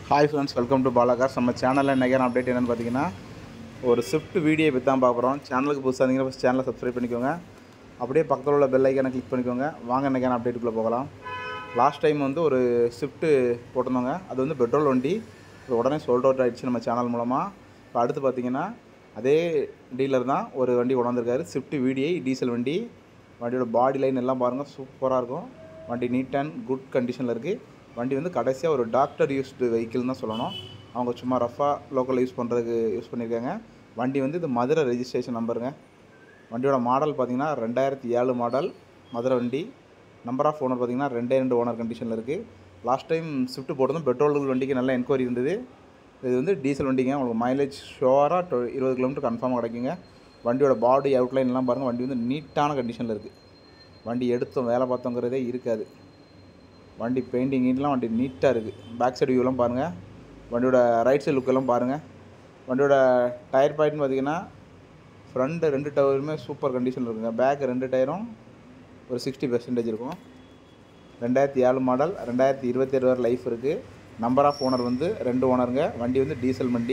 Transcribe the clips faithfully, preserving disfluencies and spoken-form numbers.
Hi friends, welcome to Balakars. நம்ம சேனலில் இன்றைக்கான அப்டேட் என்னென்னு பார்த்தீங்கன்னா, ஒரு ஸ்விஃப்ட் வீடியோ பற்றி தான் பார்க்குறோம். சேனலுக்கு புதுசாக இருந்தீங்கன்னா ஃபஸ்ட் சேனலை சப்ஸ்கிரைப் பண்ணிக்கோங்க. அப்படியே பக்கத்தில் உள்ள பெல் ஐக்கானை கிளிக் பண்ணிக்கோங்க. வாங்க இன்றைக்கான அப்டேட்டுக்குள்ளே போகலாம். லாஸ்ட் டைம் வந்து ஒரு ஸ்விஃப்ட்டு போட்டிருந்தோங்க. அது வந்து பெட்ரோல் வண்டி. அது உடனே சோல்ட் அவுட் ஆகிடுச்சு நம்ம சேனல் மூலமாக. இப்போ அடுத்து பார்த்தீங்கன்னா அதே டீலர் தான் ஒரு வண்டி கொண்டாந்துருக்காரு. ஸ்விஃப்ட் வீடிஐ டீசல் வண்டி. வண்டியோட பாடி லைன் எல்லாம் பாருங்கள், சூப்பராக இருக்கும். வண்டி நீட் அண்ட் குட் கண்டிஷனில் இருக்குது. வண்டி வந்து கடைசியாக ஒரு டாக்டர் யூஸ்டு வெஹிக்கிள் தான் சொல்லணும். அவங்க சும்மா ரஃபாக லோக்கலில் யூஸ் பண்ணுறதுக்கு யூஸ் பண்ணியிருக்காங்க. வண்டி வந்து இது மதுரை ரெஜிஸ்ட்ரேஷன் நம்பருங்க. வண்டியோட மாடல் பார்த்திங்கன்னா ரெண்டாயிரத்தி ஏழு மாடல் மதுரை வண்டி. நம்பர் ஆஃப் ஓனர் பார்த்திங்கன்னா ரெண்டே ரெண்டு ஓனர் கண்டிஷனில் இருக்குது. லாஸ்ட் டைம் ஸ்விஃப்ட் போட்டதும் பெட்ரோல் வண்டிக்கு நல்ல என்கொயரி இருந்தது. இது வந்து டீசல் வண்டிங்க. உங்களுக்கு மைலேஜ் ஷுவராக டொ இருபது கிலோமீட்டர் கன்ஃபார்மாக கிடைக்குங்க. வண்டியோட பாடி அவுட்லைன்லாம் பாருங்கள். வண்டி வந்து நீட்டான கண்டிஷனில் இருக்குது. வண்டி எடுத்தோம் வேலை பார்த்தோங்கிறதே இருக்காது. வண்டி பெயிண்டிங் நீட்லாம் வண்டி நீட்டாக இருக்குது. பேக் சைடு வியூலாம் பாருங்கள். வண்டியோட ரைட் சைடு லுக்கெல்லாம் பாருங்கள். வண்டியோட டயர் பாயிண்ட்னு பார்த்திங்கன்னா ஃப்ரண்ட்டு ரெண்டு டயருமே சூப்பர் கண்டிஷனில் இருக்குங்க. பேக் ரெண்டு டயரும் ஒரு சிக்ஸ்டி பெர்சன்டேஜ் இருக்கும். ரெண்டாயிரத்தி ஏழு மாடல், ரெண்டாயிரத்தி இருபத்தி ஏழு வரை லைஃப் இருக்குது. நம்பர் ஆஃப் ஓனர் வந்து ரெண்டு ஓனருங்க. வண்டி வந்து டீசல் வண்டி.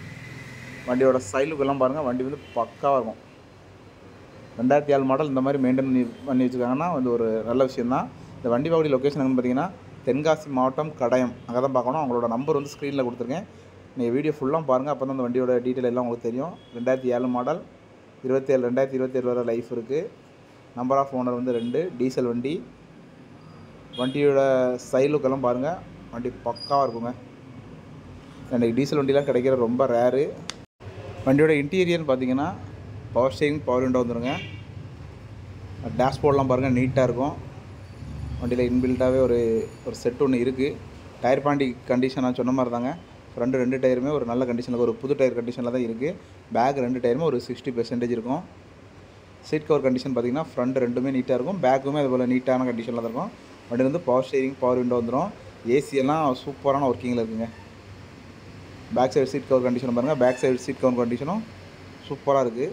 வண்டியோட சைடு லுக்கெல்லாம் பாருங்கள். வண்டி வந்து பக்காவாக இருக்கும். ரெண்டாயிரத்தி ஏழு மாடல் இந்த மாதிரி மெயின்டைன் பண்ணி பண்ணி வச்சுருக்காங்கன்னா வந்து ஒரு நல்ல விஷயந்தான். இந்த வண்டி பார்க்கக்கூடிய லொக்கேஷன் எங்கன்னு பார்த்தீங்கன்னா தென்காசி மாவட்டம் கடையம். அங்கே தான் பார்க்கணும். அவங்களோட நம்பர் வந்து ஸ்க்ரீனில் கொடுத்துருக்கேன். நீங்கள் வீடியோ ஃபுல்லாக பாருங்கள். அப்போ தான் அந்த வண்டியோட டீட்டெயில் எல்லாம் உங்களுக்கு தெரியும். ரெண்டாயிரத்தி ஏழு மாடல், இருபத்தேழு ரெண்டாயிரத்தி இருபத்தி ஏழு வரை லைஃப் இருக்குது. நம்பர் ஆஃப் ஓனர் வந்து ரெண்டு, டீசல் வண்டி. வண்டியோட சைடு லுக்கெல்லாம் பாருங்கள். வண்டி பக்காவாக இருக்குங்க. எனக்கு டீசல் வண்டிலாம் கிடைக்கிறது ரொம்ப ரேரு. வண்டியோட இன்டீரியர்னு பார்த்தீங்கன்னா பவர் ஸ்டீரிங், பவர் விண்டோ வந்துடுங்க. டேஷ்போர்ட்லாம் பாருங்கள், நீட்டாக இருக்கும். வண்டியில் இன்பில்ட்டாகவே ஒரு ஒரு செட் ஒன்று இருக்குது. டயர் பாண்டி கண்டிஷன் நான் சொன்ன மாதிரி தாங்க. ஃப்ரண்ட்டு ரெண்டு டயருமே ஒரு நல்ல கண்டிஷனில், ஒரு புது டயர் கண்டிஷனில் தான் இருக்குது. பேக் ரெண்டு டயருமே ஒரு சிக்ஸ்டி பெர்சன்டேஜ் இருக்கும். சீட் கவர் கண்டிஷன் பார்த்திங்கன்னா ஃப்ரண்ட் ரெண்டுமே நீட்டாக இருக்கும். பேக்குமே அது போல் நீட்டான கண்டிஷனில் தான் இருக்கும். வண்டி வந்து பவர் ஸ்டீரிங், பவர் விண்டோ வந்துடும். ஏசியெல்லாம் சூப்பரான ஒர்க்கிங்கில் இருக்குங்க. Back side seat cover condition பாருங்கள். பேக் சைடு சீட் கவர் கண்டிஷனும் சூப்பராக இருக்குது.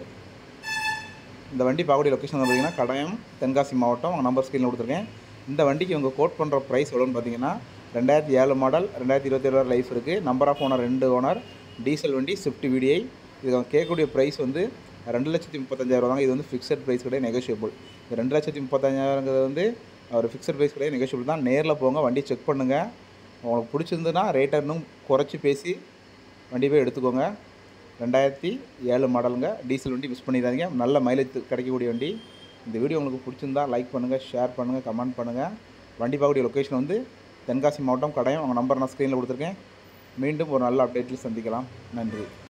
இந்த வண்டி பார்க்கக்கூடிய லொக்கேஷன் பார்த்திங்கன்னா கடையம், தென்காசி மாவட்டம். அவங்க நம்பர் ஸ்க்ரீனில் கொடுத்துருக்கேன். இந்த வண்டிக்கு இவங்க கோட் பண்ணுற ப்ரைஸ் எவ்வளோன்னு பார்த்தீங்கன்னா ரெண்டாயிரத்தி ஏழு மாடல், ரெண்டாயிரத்தி இருபத்தி ஏழு வரை லைஃப் இருக்குது. நம்பர் ஆஃப் ஓனர் ரெண்டு ஓனர், டீசல் வண்டி, ஸ்விஃப்ட் வீடிஐ. இது அவங்க கேட்கக்கூடிய ப்ரைஸ் வந்து ரெண்டு லட்சத்தி முப்பத்தஞ்சாயிரம் தாங்க. இது வந்து ஃபிக்ஸட் ப்ரைஸ் கிடையாது, நெகோஷியபிள். இது ரெண்டு லட்சத்தி முப்பத்தஞ்சாயிரங்கிறது வந்து ஒரு ஃபிக்ஸட் ப்ரைஸ் கிடையாது, நெகோஷியபிள் தான். நேரில் போங்க, வண்டி செக் பண்ணுங்கள். உங்களுக்கு பிடிச்சிருந்துன்னா ரேட்டை இன்னும் குறைச்சி பேசி வண்டி போய் எடுத்துக்கோங்க. ரெண்டாயிரத்தி ஏழு மாடலுங்க. டீசல் வண்டி மிஸ் பண்ணிடாதீங்க. நல்ல மைலேஜ் கிடைக்கக்கூடிய வண்டி. இந்த வீடியோ உங்களுக்கு பிடிச்சிருந்தா லைக் பண்ணுங்கள், ஷேர் பண்ணுங்கள், கமெண்ட் பண்ணுங்கள். வண்டி பார்க்கக்கூடிய லொக்கேஷன் வந்து தென்காசி மாவட்டம் கடையம். அவங்க நம்பர் நான் ஸ்க்ரீனில் கொடுத்துருக்கேன். மீண்டும் ஒரு நல்ல அப்டேட்டில் சந்திக்கலாம். நன்றி.